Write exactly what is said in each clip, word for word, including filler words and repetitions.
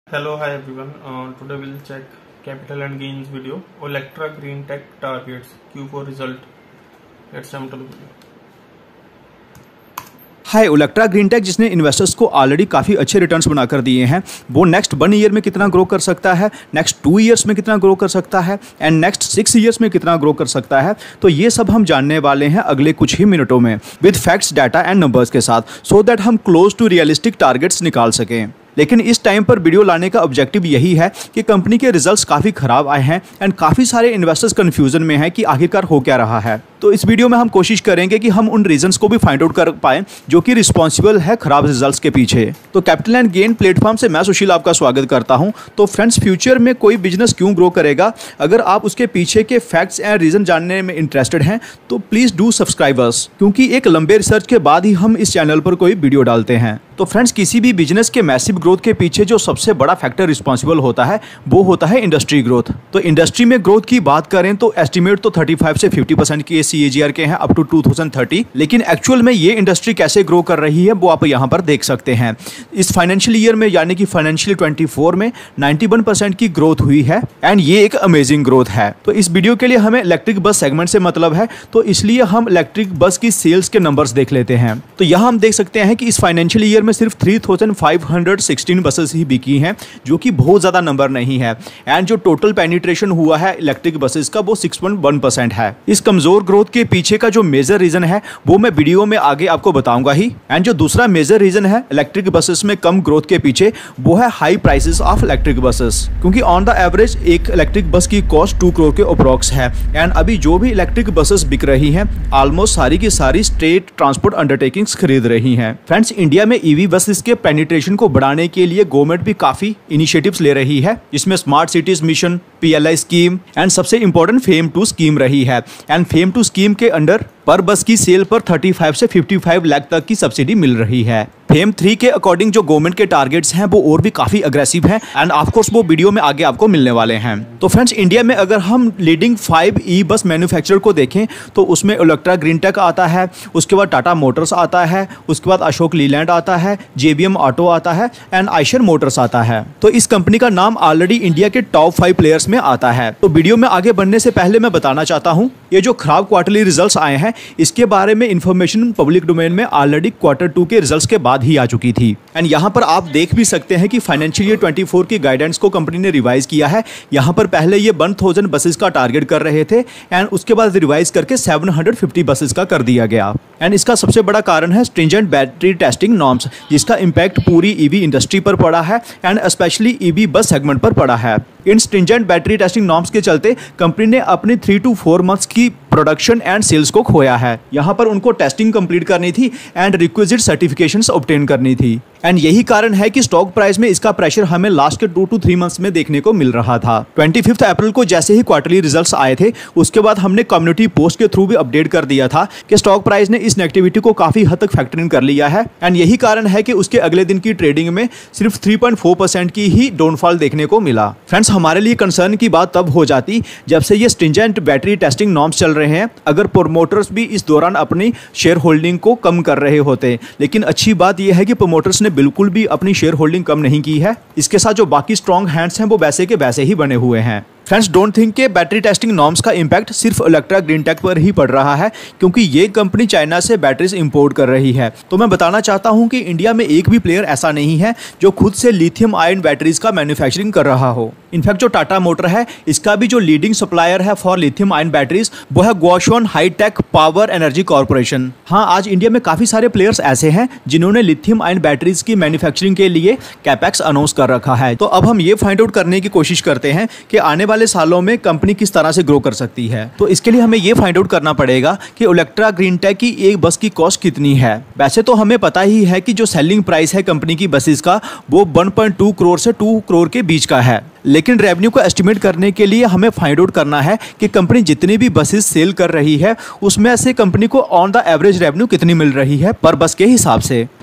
Hello, hi everyone. Uh, today we'll check capital and gains video. Olectra Greentech targets Q four result. Let's jump to the video. हाय, Olectra Greentech जिसने investors को already काफ़ी अच्छे returns बनाकर दिए हैं, वो नेक्स्ट वन ईयर में कितना ग्रो कर सकता है, नेक्स्ट टू ईयर्स में कितना ग्रो कर सकता है एंड नेक्स्ट सिक्स ईयर्स में कितना ग्रो कर सकता है। तो ये सब हम जानने वाले हैं अगले कुछ ही मिनटों में with facts, data and numbers के साथ, सो दैट हम क्लोज टू रियलिस्टिक टारगेट्स निकाल सकें। लेकिन इस टाइम पर वीडियो लाने का ऑब्जेक्टिव यही है कि कंपनी के रिजल्ट्स काफ़ी ख़राब आए हैं एंड काफ़ी सारे इन्वेस्टर्स कन्फ्यूजन में हैं कि आखिरकार हो क्या रहा है। तो इस वीडियो में हम कोशिश करेंगे कि हम उन रीजंस को भी फाइंड आउट कर पाएं जो कि रिस्पॉन्सिबल है खराब रिजल्ट्स के पीछे। तो कैपिटल एंड गेन प्लेटफॉर्म से मैं सुशील आपका स्वागत करता हूं। तो फ्रेंड्स, फ्यूचर में कोई बिजनेस क्यों ग्रो करेगा, अगर आप उसके पीछे के फैक्ट्स एंड रीजन जानने में इंटरेस्टेड हैं तो प्लीज़ डू सब्सक्राइब अस, क्योंकि एक लंबे रिसर्च के बाद ही हम इस चैनल पर कोई वीडियो डालते हैं। तो फ्रेंड्स, किसी भी बिजनेस के मैसिव ग्रोथ के पीछे जो सबसे बड़ा फैक्टर रिस्पॉन्सिबल होता है वो होता है इंडस्ट्री ग्रोथ। तो इंडस्ट्री में ग्रोथ की बात करें तो एस्टिमेट तो थर्टी फाइव से फिफ्टी परसेंट की सी ए जी आर के हैं up to two thousand thirty, लेकिन एक्चुअल में ये इंडस्ट्री कैसे ग्रो कर रही है वो आप यहाँ पर देख सकते हैं। इस फाइनेंशियल ईयर में यानी कि फाइनेंशियल ट्वेंटी फोर में नाइंटी वन परसेंट की ग्रोथ हुई है एंड ये एक अमेजिंग ग्रोथ है। तो इस वीडियो के लिए हमें इलेक्ट्रिक बस सेगमेंट से मतलब है, तो इसलिए हम इलेक्ट्रिक बस की सेल्स के नंबर्स देख लेते हैं। तो यहाँ हम देख सकते हैं कि इस फाइनेंशियल ईयर में सिर्फ three thousand five hundred sixteen buses ही बिकी हैं, जो कि बहुत ज़्यादा नंबर नहीं है एंड जो टोटल पेनिट्रेशन हुआ है इलेक्ट्रिक बसेस का वो सिक्स पॉइंट वन परसेंट है। इस कमजोर ग्रोथ के पीछे का जो मेजर रीजन है वो मैं वीडियो में आगे आपको बताऊंगा ही। एंड जो दूसरा मेजर रीजन है इलेक्ट्रिक बसेस में कम ग्रोथ के पीछे वो है high prices of electric buses, क्योंकि ऑन द एवरेज एक इलेक्ट्रिक बस की कॉस्ट टू करोड़ के अप्रॉक्स है एंड अभी जो भी इलेक्ट्रिक बसेस बिक रही हैं ऑलमोस्ट सारी की सारी स्टेट ट्रांसपोर्ट अंडरटेकिंग्स खरीद रही हैं। फ्रेंड्स, इंडिया में ईवी बसेस के पेनिट्रेशन को बढ़ाने के लिए गवर्नमेंट भी काफी इनिशिएटिव्स ले रही है, जिसमें smart cities mission, P L I scheme and सबसे इंपॉर्टेंट फेम टू स्कीम रही है। एंड फेम टू स्कीम के अंडर पर बस की सेल पर थर्टी फाइव से फिफ्टी फाइव लाख तक की सब्सिडी मिल रही है। फेम थ्री के अकॉर्डिंग जो गवर्नमेंट के टारगेट्स हैं वो और भी काफी अग्रेसिव हैं एंड ऑफ कोर्स वो वीडियो में आगे आपको मिलने वाले हैं। तो फ्रेंड्स, इंडिया में अगर हम लीडिंग फाइव ई बस मैन्युफैक्चरर को देखें तो उसमें ओलेक्ट्रा ग्रीनटेक आता है, उसके बाद टाटा मोटर्स आता है, उसके बाद अशोक लीलैंड आता है, जे बी एम ऑटो आता है एंड आयशर मोटर्स आता है। तो इस कंपनी का नाम ऑलरेडी इंडिया के टॉप फाइव प्लेयर्स में आता है। तो वीडियो में आगे बढ़ने से पहले मैं बताना चाहता हूँ, ये जो खराब क्वार्टरली रिजल्ट्स आए हैं इसके बारे में इंफॉर्मेशन पब्लिक डोमेन में ऑलरेडी क्वार्टर टू के रिजल्ट्स के बाद ही आ चुकी थी। एंड यहाँ पर आप देख भी सकते हैं कि फाइनेंशियल ईयर ट्वेंटी फोर की गाइडेंस को कंपनी ने रिवाइज किया है। यहाँ पर पहले ये वन थाउजेंड बसेस का टारगेट कर रहे थे एंड उसके बाद रिवाइज करके सेवन हंड्रेड फिफ्टी बसेस का कर दिया गया। एंड इसका सबसे बड़ा कारण है स्ट्रिंजेंट बैटरी टेस्टिंग नॉर्म्स, जिसका इम्पैक्ट पूरी ईवी इंडस्ट्री पर पड़ा है and specially EV bus segment पर पड़ा है। इन स्ट्रिंजेंट बैटरी टेस्टिंग नॉर्म्स के चलते कंपनी ने अपनी थ्री टू फोर मंथ्स की प्रोडक्शन एंड सेल्स को खोया है। यहाँ पर उनको टेस्टिंग कंप्लीट करनी थी एंड रिक्विजिट सर्टिफिकेशंस ऑब्टेन करनी थी एंड यही कारण है कि स्टॉक प्राइस में इसका प्रेशर हमें लास्ट के टू टू थ्री मंथ्स में देखने को मिल रहा था। ट्वेंटी फिफ्थ अप्रैल को जैसे ही क्वार्टरली रिजल्ट्स आए थे उसके बाद हमने कम्युनिटी पोस्ट के थ्रू भी अपडेट कर दिया था कि स्टॉक प्राइस ने इस नेगेटिविटी को काफी हद तक फैक्टर इन कर लिया है एंड यही कारण है कि उसके अगले दिन की ट्रेडिंग में सिर्फ थ्री पॉइंट फोर परसेंट की ही डाउनफॉल देखने को मिला। फ्रेंड्स, हमारे लिए कंसर्न की बात तब हो जाती जब से ये स्ट्रिंजेंट बैटरी टेस्टिंग नॉर्म्स चल रहे हैं, अगर प्रोमोटर्स भी इस दौरान अपनी शेयर होल्डिंग को कम कर रहे होते। लेकिन अच्छी बात यह है कि प्रोमोटर्स ने बिल्कुल भी अपनी शेयर होल्डिंग कम नहीं की है। इसके साथ जो बाकी स्ट्रॉन्ग हैंड्स हैं वो वैसे के वैसे ही बने हुए हैं। फ्रेंड्स, डोंट थिंक कि बैटरी टेस्टिंग नॉर्म्स का इंपैक्ट सिर्फ ओलेक्ट्रा ग्रीनटेक पर ही पड़ रहा है, क्योंकि ये कंपनी चाइना से बैटरीज इंपोर्ट कर रही है। तो मैं बताना चाहता हूं कि इंडिया में एक भी प्लेयर ऐसा नहीं है जो खुद से लिथियम आयन बैटरीज का मैन्युफैक्चरिंग कर रहा हो। इनफैक्ट जो टाटा मोटर है इसका भी जो लीडिंग सप्लायर है फॉर लिथियम आयन बैटरीज वो है Guoxuan hitech power energy corporation. हाँ, आज इंडिया में काफी सारे प्लेयर्स ऐसे हैं जिन्होंने लिथियम आयन बैटरीज की मैन्युफैक्चरिंग के लिए कैपेक्स अनाउंस कर रखा है। तो अब हम ये फाइंड आउट करने की कोशिश करते हैं कि आने वाले सालों में कंपनी किस तरह से ग्रो कर सकती है। तो इसके लिए हमें ये फाइंड आउट करना पड़ेगा कि ओलेक्ट्रा ग्रीनटेक की एक बस की कॉस्ट कितनी है। वैसे तो हमें पता ही है कि जो सेलिंग प्राइस है कंपनी की बसेस का वो वन पॉइंट टू करोड़ से टू करोड़ के बीच का है, लेकिन रेवेन्यू को एस्टिमेट करने के लिए हमें फाइंड आउट करना है कि कंपनी जितनी भी बसेस सेल कर रही है उसमें से कंपनी को ऑन द एवरेज रेवेन्यू कितनी मिल रही है पर बस के हिसाब से।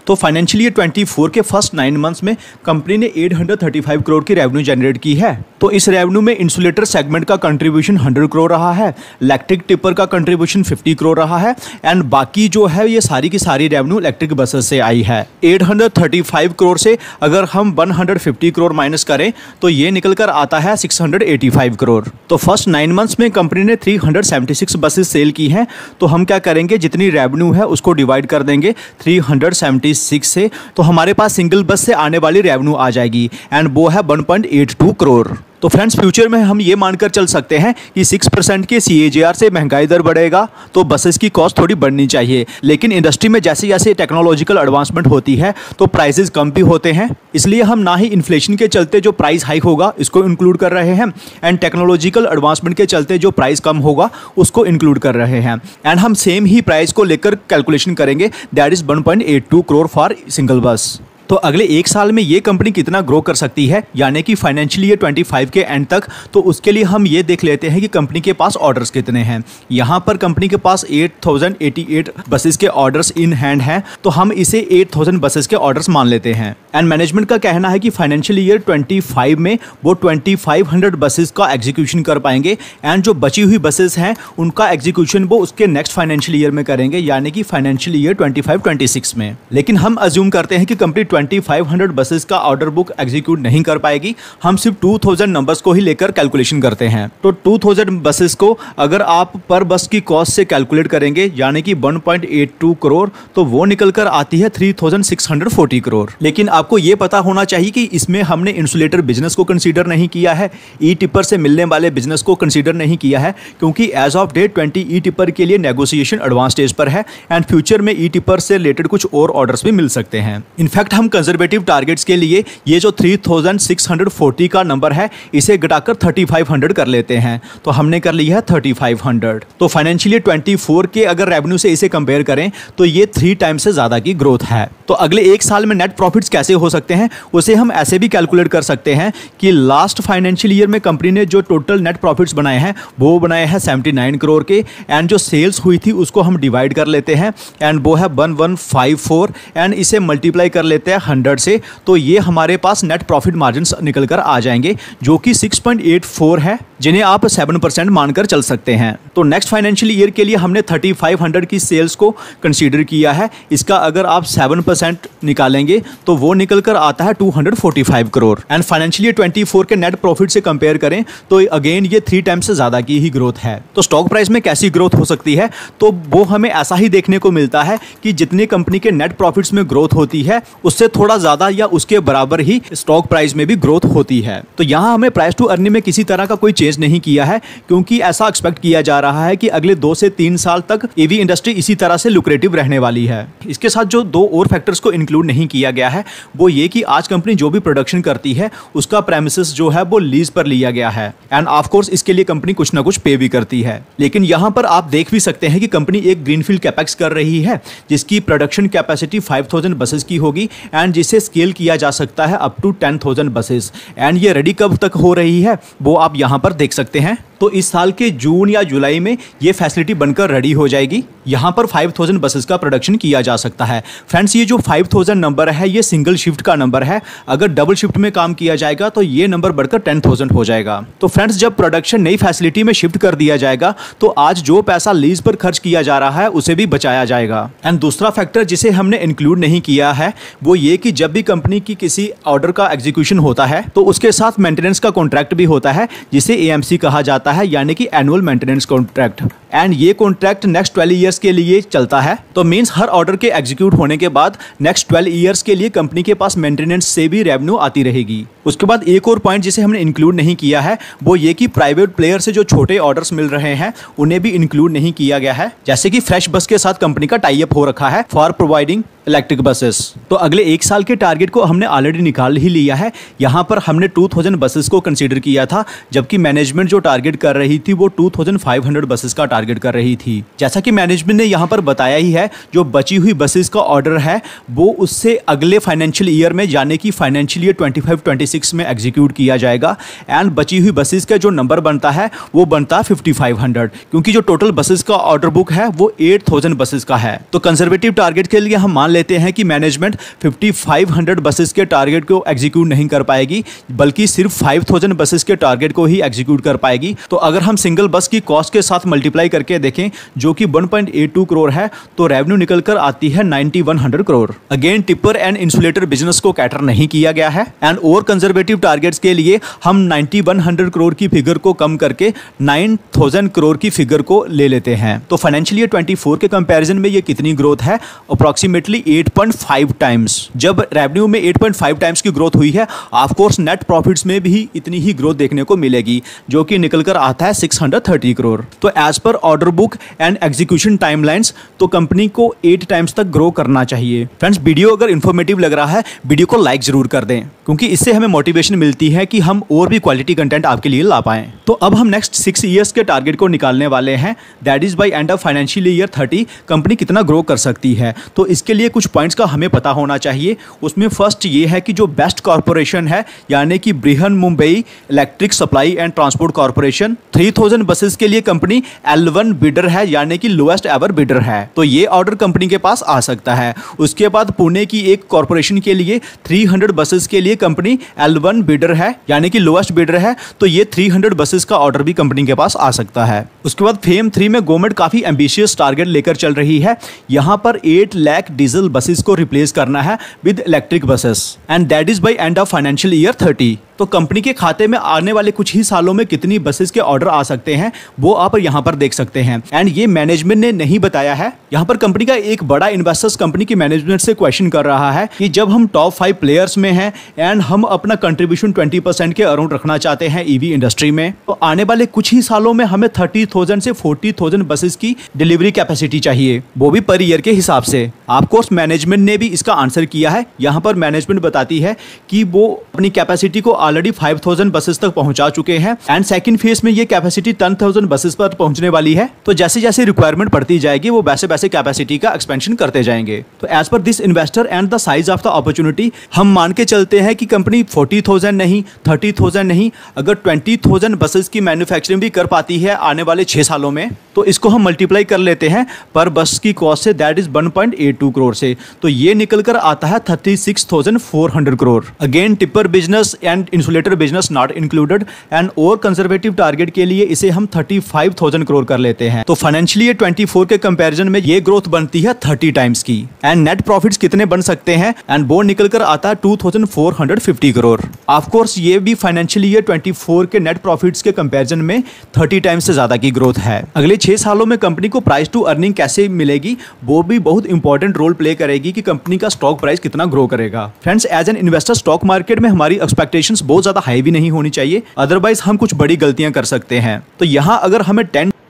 तो फाइनेंशियल ईयर चौबीस के फर्स्ट नाइन मंथ्स में कंपनी ने आठ सौ पैंतीस करोड़ की रेवेन्यू जनरेट की है। तो इस रेवेन्यू में इंसुलेटर सेगमेंट का कंट्रीब्यूशन सौ करोड़ रहा है, इलेक्ट्रिक टिपर का कंट्रीब्यूशन पचास करोड़ रहा है एंड बाकी जो है ये सारी की सारी रेवेन्यू इलेक्ट्रिक बसेस से आई है। आठ सौ पैंतीस करोड़ से अगर हम एक सौ पचास करोड़ माइनस करें तो ये निकल कर आता है छह सौ पचासी करोड़। तो फर्स्ट नाइन मंथ्स में कंपनी ने तीन सौ छिहत्तर बसेस सेल की हैं। तो हम क्या करेंगे, जितनी रेवेन्यू है उसको डिवाइड कर देंगे तीन सौ छिहत्तर से, तो हमारे पास सिंगल बस से आने वाली रेवेन्यू आ जाएगी एंड वो है एक पॉइंट आठ दो करोड़। तो फ्रेंड्स फ्यूचर में हम ये मानकर चल सकते हैं कि छह परसेंट के सी ए जी आर से महंगाई दर बढ़ेगा तो बसेस की कॉस्ट थोड़ी बढ़नी चाहिए, लेकिन इंडस्ट्री में जैसे जैसे टेक्नोलॉजिकल एडवांसमेंट होती है तो प्राइसेस कम भी होते हैं, इसलिए हम ना ही इन्फ्लेशन के चलते जो प्राइस हाइक होगा इसको इंक्लूड कर रहे हैं एंड टेक्नोलॉजिकल एडवांसमेंट के चलते जो प्राइस कम होगा उसको इंक्लूड कर रहे हैं एंड हम सेम ही प्राइस को लेकर कैलकुलेशन करेंगे, that is one point eight two crore for single bus. तो अगले एक साल में ये कंपनी कितना ग्रो कर सकती है यानी कि फाइनेंशियल ईयर पच्चीस के एंड तक, तो उसके लिए हम ये देख लेते हैं कि कंपनी के पास ऑर्डर्स कितने हैं। यहाँ पर कंपनी के पास आठ हज़ार अट्ठासी बसेस के ऑर्डर्स इन हैंड हैं, तो हम इसे आठ हज़ार बसेस के ऑर्डर्स मान लेते हैं एंड मैनेजमेंट का कहना है कि फाइनेंशियल ईयर पच्चीस में वो पच्चीस सौ बसेस का एग्जीक्यूशन कर पाएंगे एंड जो बची हुई बसेस हैं उनका एग्जीक्यूशन वो उसके नेक्स्ट फाइनेंशियल ईयर में करेंगे यानी कि फाइनेंशियल ईयर पच्चीस छब्बीस में। लेकिन हम अज्यूम करते हैं कि कंपनी पच्चीस सौ बसेस का ऑर्डर बुक एग्जीक्यूट नहीं कर पाएगी, हम सिर्फ दो हज़ार नंबर्स को ही लेकर कैलकुलेशन करते हैं। तो दो हज़ार बसेस को अगर आप पर बस की कॉस्ट से कैलकुलेट करेंगे यानी कि एक पॉइंट आठ दो करोड़, तो वो निकल कर आती है तीन हज़ार छह सौ चालीस करोड़। लेकिन आपको ये पता होना चाहिए कि इसमें हमने इंसुलेटर बिजनेस को कंसीडर नहीं किया है, ई टिपर से मिलने वाले बिजनेस को कंसीडर नहीं किया है, क्योंकि एज ऑफ डेट बीस ई टिपर के लिए नेगोशिएशन एडवांस स्टेज पर है एंड फ्यूचर में ई टिपर से रिलेटेड कुछ और ऑर्डर्स भी मिल सकते हैं। इनफैक्ट हम कंजर्वेटिव टारगेट्स के लिए ये जो तीन हज़ार छह सौ चालीस का नंबर है इसे घटाकर पैंतीस सौ कर लेते हैं, तो हमने कर लिया है पैंतीस सौ। तो फाइनेंशियल ईयर चौबीस के अगर रेवेन्यू से इसे कंपेयर करें तो ये थ्री टाइम्स से ज्यादा की ग्रोथ है। तो अगले एक साल में नेट प्रॉफिट्स कैसे हो सकते हैं उसे हम ऐसे भी कैलकुलेट कर सकते हैं कि लास्ट फाइनेंशियल ईयर में कंपनी ने जो टोटल नेट प्रॉफिट्स बनाए हैं वो बनाए हैं उन्यासी करोड़ के एंड जो सेल्स हुई थी उसको हम डिवाइड कर लेते हैं एंड वो है one one five four and इसे मल्टीप्लाई कर लेते हैं हंड्रेड से, तो ये हमारे पास नेट प्रॉफिट मार्जिन निकल कर आ जाएंगे जो कि छह पॉइंट आठ चार है, जिन्हें आप सात परसेंट मानकर चल सकते हैं। तो नेक्स्ट फाइनेंशियल ईयर के लिए हमने पैंतीस सौ की सेल्स को कंसीडर किया है, इसका अगर आप सात परसेंट निकालेंगे तो वो निकल कर आता है दो सौ पैंतालीस करोड़ एंड फाइनेंशियल ईयर चौबीस के नेट प्रॉफिट से कंपेयर करें तो अगेन ये थ्री टाइम्स से ज्यादा की ही ग्रोथ है। तो स्टॉक प्राइस में कैसी ग्रोथ हो सकती है, तो वो हमें ऐसा ही देखने को मिलता है कि जितनी कंपनी के नेट प्रॉफिट्स में ग्रोथ होती है उससे थोड़ा ज्यादा या उसके बराबर ही स्टॉक प्राइस में भी ग्रोथ होती है। तो यहाँ हमें प्राइस टू अर्निंग में किसी तरह का कोई चेंज नहीं किया है, क्योंकि ऐसा एक्सपेक्ट किया जा रहा है कि अगले दो से तीन साल तक ईवी इंडस्ट्री इसी तरह से लुक्रेटिव रहने वाली है। इसके साथ जो दो और फैक्टर्स को इंक्लूड नहीं किया गया है वो ये कि आज कंपनी जो भी प्रोडक्शन करती है उसका प्रेमिसेस जो है वो लीज पर लिया गया है एंड ऑफ कोर्स इसके लिए कंपनी कुछ ना कुछ पे भी करती है। लेकिन यहाँ पर आप देख भी सकते हैं कि कंपनी एक ग्रीनफील्ड कैपेक्स कर रही है जिसकी प्रोडक्शन कैपेसिटी पाँच हज़ार बसेस की होगी एंड जिसे स्केल किया जा सकता है अप टू दस हज़ार बसेस एंड ये रेडी कब तक हो रही है वो आप यहाँ पर देख सकते हैं। तो इस साल के जून या जुलाई में ये फैसिलिटी बनकर रेडी हो जाएगी, यहाँ पर पाँच हज़ार बसेस का प्रोडक्शन किया जा सकता है। फ्रेंड्स ये जो पाँच हज़ार नंबर है ये सिंगल शिफ्ट का नंबर है, अगर डबल शिफ्ट में काम किया जाएगा तो ये नंबर बढ़कर दस हज़ार हो जाएगा। तो फ्रेंड्स जब प्रोडक्शन नई फैसिलिटी में शिफ्ट कर दिया जाएगा तो आज जो पैसा लीज पर खर्च किया जा रहा है उसे भी बचाया जाएगा। एंड दूसरा फैक्टर जिसे हमने इंक्लूड नहीं किया है वो ये कि जब भी कंपनी की किसी ऑर्डर का एग्जीक्यूशन होता है तो उसके साथ मेंटेनेंस का कॉन्ट्रैक्ट भी होता है जिसे ए एम सी कहा जाता है, यानी कि एनुअल मेंटेनेंस कॉन्ट्रैक्ट एंड ये कॉन्ट्रैक्ट नेक्स्ट ट्वेल्व इयर्स के लिए चलता है। तो मींस हर ऑर्डर के एग्जीक्यूट होने के बाद नेक्स्ट ट्वेल्व इयर्स के लिए कंपनी के पास मेंटेनेंस से भी रेवेन्यू आती रहेगी। उसके बाद एक और पॉइंट जिसे हमने इंक्लूड नहीं किया है वो ये कि प्राइवेट प्लेयर से जो छोटे ऑर्डर्स मिल रहे हैं उन्हें भी इंक्लूड नहीं किया गया है, जैसे कि फ्रेश बस के साथ कंपनी का टाई अप हो रखा है फॉर प्रोवाइडिंग इलेक्ट्रिक बसेस। तो अगले एक साल के टारगेट को हमने ऑलरेडी निकाल ही लिया है, यहाँ पर हमने दो हज़ार बसेस को कंसीडर किया था, जबकि मैनेजमेंट जो टारगेट कर रही थी वो two thousand five hundred buses का टारगेट कर रही थी। जैसा कि मैनेजमेंट ने यहाँ पर बताया ही है, जो बची हुई बसेस का ऑर्डर है वो उससे अगले फाइनेंशियल ईयर में यानी कि financial year twenty five twenty six में एग्जीक्यूट किया जाएगा। एंड बची हुई बसेस का जो नंबर बनता है वो बनता है फिफ्टी फाइव हंड्रेड, क्योंकि जो टोटल बसेस का ऑर्डर बुक है वो एट थाउजेंड बसेस का है। तो कंजर्वेटिव टारगेट के लिए हम मान लेते हैं कि management fifty five hundred buses के टारगेट को एग्जीक्यूट नहीं कर पाएगी, बल्कि सिर्फ फाइव थाउजेंड बसेस के टारगेट को ही एग्जीक्यूट कर पाएगी। तो अगर हम सिंगल बस की कॉस्ट के साथ मल्टीप्लाई करके देखें जो कि one point eight two crore है, तो रेवेन्यू निकल कर आती है ninety one hundred crore. Again tipper and insulator business को कैटर नहीं किया गया है। एंड और कंजर्वेटिव टारगेट्स के लिए हम नाइंटी वन हंड्रेड करोड़ की फिगर को कम करके नाइन थाउजेंड करोड़ की फिगर को ले लेते हैं। तो फाइनेंशियल ईयर ट्वेंटी फोर के कंपैरिजन में ये कितनी ग्रोथ है? Approximately eight point five times. जब रेवेन्यू में एट पॉइंट फाइव टाइम्स की ग्रोथ हुई है, ऑफ कोर्स नेट प्रॉफिट्स में भी इतनी ही ग्रोथ देखने को मिलेगी, जो कि निकल कर आता है सिक्स हंड्रेड थर्टी करोड़। तो as per order book and execution timelines तो कंपनी को एट टाइम्स तक ग्रो करना चाहिए। फ्रेंड्स, वीडियो अगर इन्फॉर्मेटिव लग रहा है, वीडियो को लाइक जरूर कर दें, क्योंकि इससे हमें मोटिवेशन मिलती है कि हम और भी क्वालिटी कंटेंट आपके लिए ला पाएं। तो अब हम नेक्स्ट सिक्स इयर्स के टारगेट को निकालने वाले हैं। That is by end of financial year thirty company कितना ग्रो कर सकती है। तो इसके लिए कुछ पॉइंट्स का हमें पता होना चाहिए। उसमें फर्स्ट ये है कि जो बेस्ट कॉर्पोरेशन है, यानी कि Brihan Mumbai electric supply and transport corporation, three thousand buses के लिए कंपनी एल वन बिडर है, यानी कि लोएस्ट एवर बिडर है। तो ये ऑर्डर कंपनी के पास आ सकता है। उसके बाद पुणे की एक कॉर्पोरेशन के लिए थ्री हंड्रेड बसेस के लिए कंपनी एल वन बिडर है, यानी कि लोएस्ट बिडर है। तो ये थ्री हंड्रेड बसेस का ऑर्डर भी कंपनी के पास आ सकता है। उसके बाद फेम थ्री में गवर्नमेंट काफी एम्बिशियस टारगेट लेकर चल रही है। यहाँ पर एट लाख डीजल बसेस को रिप्लेस करना है with electric buses, and that is by end of financial year thirty. तो कंपनी के खाते में आने वाले कुछ ही सालों में कितनी बसेस के ऑर्डर आ सकते हैं वो आप यहाँ पर देख सकते हैं। एंड ये मैनेजमेंट ने नहीं बताया है। यहाँ पर कंपनी का एक बड़ा इन्वेस्टर्स कंपनी की मैनेजमेंट से क्वेश्चन कर रहा है कि जब हम टॉप फाइव प्लेयर्स में हैं एंड हम अपना कंट्रीब्यूशन ट्वेंटी परसेंट के अराउंड रखना चाहते हैं ईवी इंडस्ट्री में, तो आने वाले कुछ ही सालों में हमें थर्टी थाउजेंड से फोर्टी थाउजेंड बसेस की डिलीवरी कैपेसिटी चाहिए, वो भी पर ईयर के हिसाब से। ऑफकोर्स मैनेजमेंट ने भी इसका आंसर किया है। यहाँ पर मैनेजमेंट बताती है कि वो अपनी कैपेसिटी को ऑलरेडी फाइव थाउजेंड बसेस तक पहुंचा चुके हैं एंड सेकंड फेज में ये कैपेसिटी टेन थाउजेंड बसेस पर पहुंचने वाली है। तो जैसे जैसे रिक्वायरमेंट बढ़ती जाएगी वो वैसे वैसे कैपेसिटी का एक्सपेंशन करते जाएंगे। तो as per this investor and the size of the opportunity हम मान के चलते हैं कि कंपनी फोर्टी थाउजेंड नहीं, थर्टी थाउजेंड नहीं, अगर ट्वेंटी थाउजेंड बसेस की मैन्युफैक्चरिंग भी कर पाती है आने वाले छह सालों में, तो इसको हम मल्टीप्लाई कर लेते हैं पर बस की कॉस्ट से, that is one point eight two crore से। तो ये निकल कर आता है thirty six thousand four hundred crore. Again tipper business and insulator business not included and और कंजर्वेटिव टारगेट के लिए इसे हम थर्टी फाइव थाउजेंड करोड़ कर लेते हैं। तो फाइनेंशियल ईयर ट्वेंटी फोर के कंपैरिजन में ये ग्रोथ बनती है थर्टी टाइम्स की। एंड नेट प्रॉफिट्स कितने बन सकते हैं? एंड वो निकल कर आता है two thousand four hundred fifty crore. Of course ये भी फाइनेंशियल ईयर ट्वेंटी फोर के नेट प्रॉफिट्स के कंपैरिजन में थर्टी टाइम्स से ज्यादा की ग्रोथ है। अगले छह सालों में कंपनी को प्राइस टू अर्निंग कैसे मिलेगी वो भी बहुत इंपॉर्टेंट रोल प्ले करेगी कि कंपनी का स्टॉक प्राइस कितना ग्रो करेगा। Friends, as an investor stock market में हमारी एक्सपेक्टेशंस बहुत ज्यादा हाई भी नहीं होनी चाहिए, अदरवाइज हम कुछ बड़ी गलतियां कर सकते हैं। तो यहाँ अगर हमें टेन